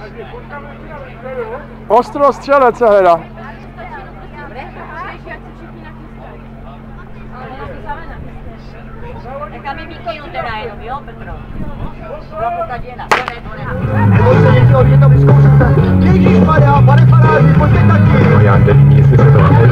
Ostrostřelec se hledá. Necháme výkonu teda jenom, jo, Petro? Pokud je na Nebo se někdo od jedno vyzkoušet. Ježišmarja, pane faráři, pojďte taky. No já nevím, jestli se to